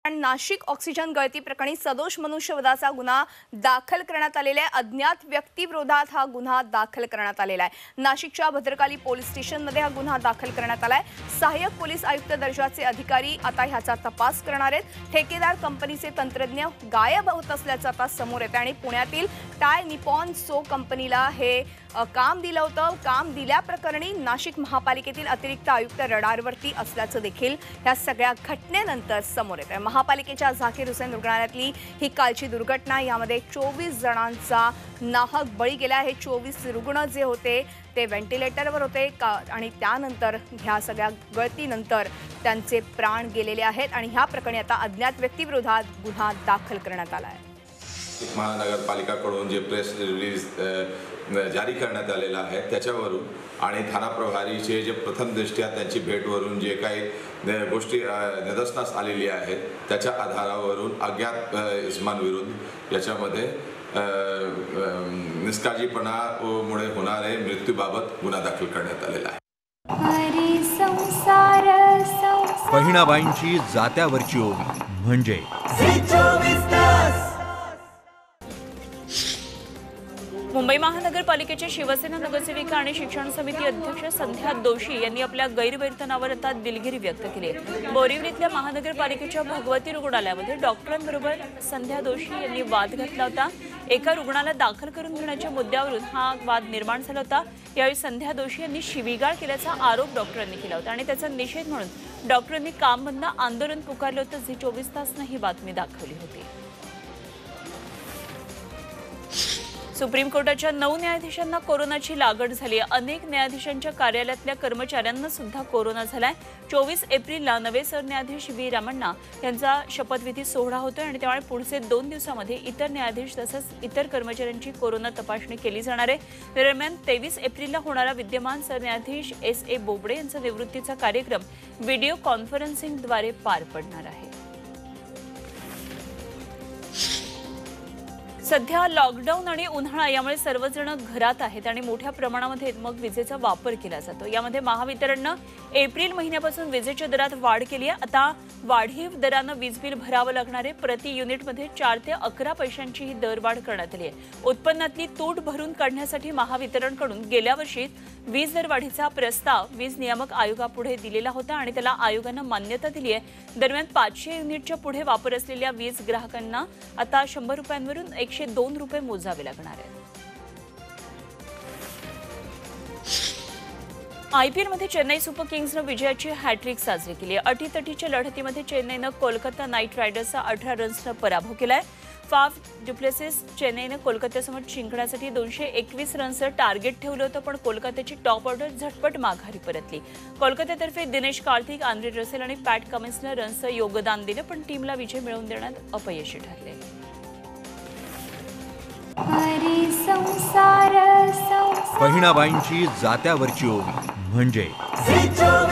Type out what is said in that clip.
Nashik oxygen गळती प्रकरणी सदोष मनुष्यवधाचा गुन्हा दाखल करण्यात आलेला आहे। अज्ञात व्यक्तीविरोधात हा गुन्हा दाखल करण्यात आलेला आहे। नाशिकच्या भद्रकाली पोलीस स्टेशनमध्ये हा गुन्हा दाखल करण्यात आलाय। सहाय्यक पोलीस आयुक्त दर्जाचे अधिकारी आता ह्याचा तपास करणार आहेत। ठेकेदार कंपनीचे तंत्रज्ञ गायब होत असल्याचं आता समोर येतं आणि पुण्यातील टाय निपॉन सो कंपनीला हे काम दिलं होतं। काम दिल्याप्रकरणी नाशिक महापालिकेतील अतिरिक्त आयुक्त रडारवरती असल्याचं देखील ह्या सगळ्या घटनेनंतर समोर येतं। महापालिकेच्या झाकीर हुसेन रुग्णालयातली ही कालची दुर्घटना, यामध्ये 24 जणांचा नाहक बळी गेला आहे। 24 रुग्ण जे होते ते व्हेंटिलेटरवर होते आणि त्यानंतर ह्या सगळ्या गळतीनंतर त्यांचे प्राण गेलेले आहेत आणि ह्या प्रकरणी आता अज्ञात व्यक्तीविरोधात गुन्हा दाखल करण्यात आला आहे। महानगरपालिकाकडून जे प्रेस रिलीज जारी करण्यात आलेला आहे त्याच्यावरून आणि थाना प्रभारीचे जे प्रथमदृष्ट्या त्यांची भेटवरून जे काही गोष्टी निदर्शनास आलेली आहेत त्याच्या आधारावरून अज्ञात इसमांविरुद्ध याच्यामध्ये निष्काळजीपणामुळे होणारे मृत्यूबाबत गुन्हा दाखल करण्यात आलेला आहे। बहिणाबाईंची जात्यावरची ओवी म्हणजे मुंबई महानगरपालिकेचे शिवसेना नगरसेविका आणि शिक्षण समिती अध्यक्ष संध्या दोशी यांनी आपल्या गैरवर्तनावर आता दिलगिरी व्यक्त केली आहे। बोरिवलीतल्या महानगरपालिकेच्या भगवती रुग्णालयामध्ये डॉक्टरांबरोबर संध्या दोशी यांनी वाद घातला होता। एका रुग्णाला दाखल करून घेण्याच्या मुद्द्यावरून हा वाद निर्माण झाला होता। यावेळी संध्या दोशी यांनी शिवीगाळ केल्याचा आरोप डॉक्टरांनी केला होता आणि त्याचा निषेध म्हणून डॉक्टरांनी काम बंद आंदोलन पुकारलं होतं। झी 24 तासनं ही बातमी दाखवली होती। सुप्रीम कोर्टाच्या 9 न्यायाधीशांना कोरोनाची लागण झाली आहे। अनेक न्यायाधीशांच्या कार्यालयातल्या कर्मचाऱ्यांना सुद्धा कोरोना झालाय। 24 एप्रिलला नवे सरन्यायाधीश व्ही रामण्णा यांचा शपथविधी सोहळा होतोय आणि त्यामुळे पुढचे 2 दिवसांमध्ये इतर न्यायाधीश तसंच इतर कर्मचाऱ्यांची कोरोना तपासणी केली जाणार आहे। दरम्यान 23 एप्रिलला होणारा विद्यमान सरन्यायाधीश S.A. बोबडे यांचा निवृत्तीचा कार्यक्रम व्हिडिओ कॉन्फरन्सिंगद्वारे पार पडणार आहे। सध्या लॉकडाऊन आणि उन्हाळा यामुळे सर्वजण घरात आहेत आणि मोठ्या प्रमाणामध्ये मग विजेचा वापर केला जातो। यामध्ये महावितरणने एप्रिल महिन्यापासून विजेच्या दरात वाढ केली आहे। आता वाढीव दराने वीज बिल भरावं लागणार आहे। प्रति युनिटमध्ये 4 ते 11 पैशांची ही दरवाढ करण्यात आली आहे। उत्पन्नातली तूट भरून काढण्यासाठी महावितरणकडून गेल्या वर्षी वीज दरवाढीचा प्रस्ताव वीज नियामक आयोगापुढे दिलेला होता आणि त्याला आयोगाने मान्यता दिली आहे। दरम्यान 500 युनिटच्या पुढे वापर असलेल्या वीज ग्राहकांना आता 100 रुपयांवरून 102 रुपये मोजावे लागणार आहेत। IPL मध्ये चेन्नई सुपर किंग्सने विजयाची हॅट्रिक साजरी केली आहे। अटीतटीच्या लढतीमध्ये चेन्नईने कोलकाता नाईट रायडर्सचा 18 रन्सने पराभव केलाय। फाफ डुप्लेसिस चेन्नईने कोलकात्यासमोर जिंकण्यासाठी 221 रन्सचं टार्गेट ठेवलं होतं, पण कोलकात्याची टॉप ऑर्डर झटपट माघारी परतली। कोलकात्यातर्फे दिनेश कार्तिक, आंद्रे रसेल आणि पॅट कमिन्सने रन्सचं योगदान दिलं, पण टीमला विजय मिळवून देण्यात अपयशी ठरले। बहिणाबाईंची जात्यावरची ओवी म्हणजे